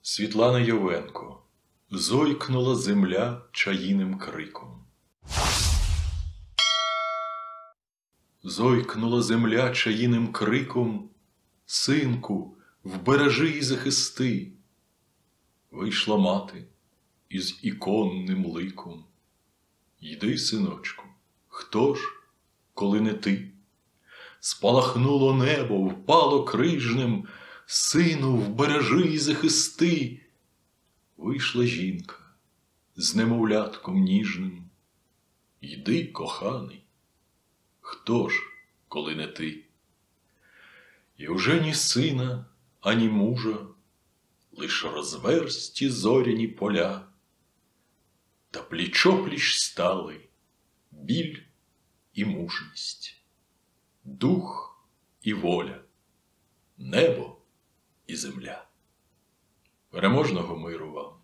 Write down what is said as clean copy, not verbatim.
Світлана Йовенко. Зойкнула земля чаїним криком. Зойкнула земля чаїним криком: «Синку, вбережи і захисти!» Вийшла мати із іконним ликом. «Йди, синочку, хто ж, коли не ти?» Спалахнуло небо, впало крижнем: «Сину, вбережи і захисти!» Вийшла жінка з немовлятком ніжним. «Йди, коханий, хто ж, коли не ти?» І уже ні сина, ані мужа, лиш розверсті зоряні поля, та пліч-опліч стали біль і мужність, дух і воля, небо і земля. Переможного миру вам!